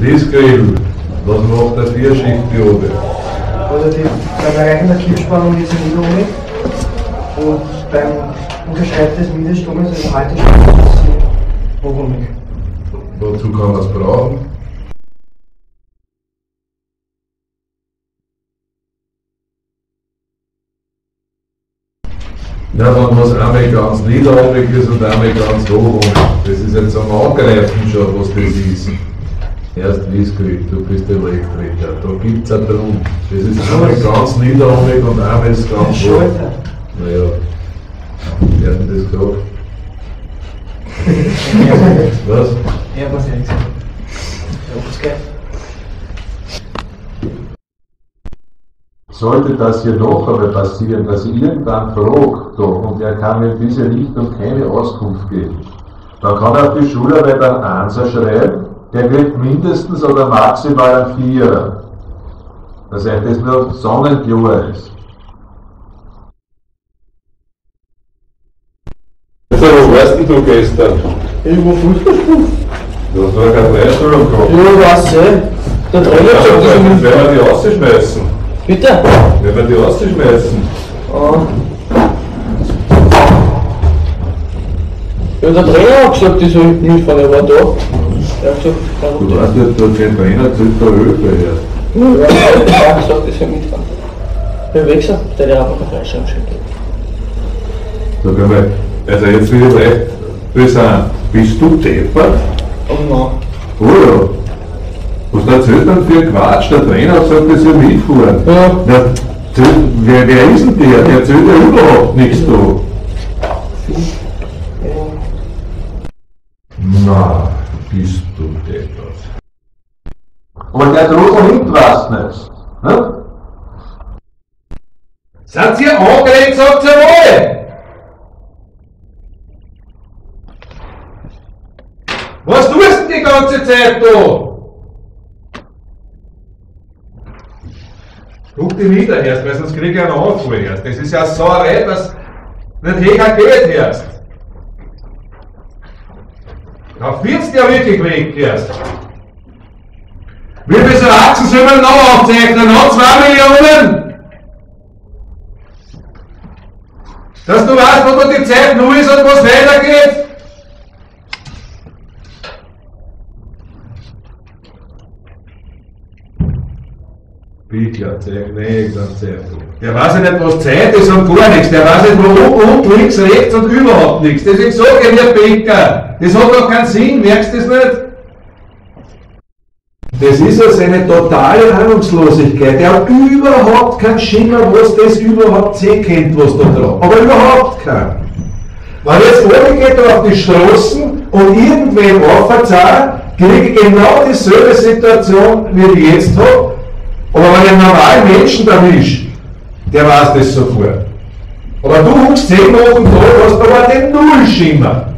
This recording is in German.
Liesgrill, was macht der Vierschichtdiode? Also beim Erreichen der Kippspannung ist sie nicht ohne und beim Unterschreiten des Mindeststromes, also Haltestrom, ist sie ohne. Wozu kann man es brauchen? Ja, wenn was einmal ganz niederohmig ist und einmal ganz hochohmig. Das ist jetzt am Angreifen schon, was das ist. Erst Liesgrill, du bist Elektriker, da gibt es einen Grund. Das ist einmal ganz niederohmig und einmal ist ganz hoch. Naja, wer hat denn das gesagt? Was? Ja, was ehrlich gesagt. Ja, Sollte das hier noch einmal passieren, dass irgendwann fragt und er kann mir in diese Richtung keine Auskunft geben, dann kann er auf die Schularbeit einen Ansatz schreiben, der kriegt mindestens oder maximal einen Vierer. Das heißt, das nur sonnenklar ist. Also, wo warst denn du gestern? Ich war Fußball spielen. Du hast noch keine Freistellung gehabt. Ja, was der Trainer hat gesagt, dass Jetzt werden wir die rausschmeißen. Bitte? Werden wir die rausschmeißen. Ja, der Trainer hat gesagt, ich soll mitfahren, er war da. Er hat gesagt, Du weißt ja, der Trainer zählt der Höfe her. ja, er hat gesagt, ich soll mitfahren. Ich bin Wechsel, der hat einfach eine Freistellung geschenkt. Sag einmal, also jetzt will ich recht böse. Bist du deppert? Oh nein. Oh ja. Was erzählt dann für ein Quatsch? Der Trainer hat gesagt, er soll mitfahren. Ja. Ja, wer ist denn der? Der erzählt ja überhaupt nichts da. Na, bist du deppert. Aber der Trottel hinten weiß nicht. Ne? Seid ihr angelegt, sagt ihr wohl? Was tust du die ganze Zeit da? Guck dich wieder erst, weil sonst krieg ich einen Anfall erst. Das ist ja eine Sauerei, dass nicht Heger geht erst. Da fährst du ja wirklich weg erst. Wie viel Achsen sollen wir noch aufzeichnen? Noch 2 Millionen? Dass du weißt, wo die Zeit null ist und was weitergeht? Bichler, Zeitung. Der weiß ja nicht, was Zeit ist und gar nichts. Der weiß nicht, wo und links, rechts und überhaupt nichts. Deswegen sage ich dir, Bäcker, das hat doch keinen Sinn, merkst du das nicht? Das ist ja seine totale Ahnungslosigkeit. Der hat überhaupt keinen Schimmer, was das überhaupt sehen kennt, was da drauf. Aber überhaupt keinen. Wenn jetzt alle geht auf die Straßen und irgendwen aufverzahlen, kriege ich genau dieselbe Situation, wie ich jetzt habe. Aber wenn ich einen normalen Menschen erwische, der weiß das sofort. Aber du huckst 10 Wochen da, hast aber den Nullschimmer.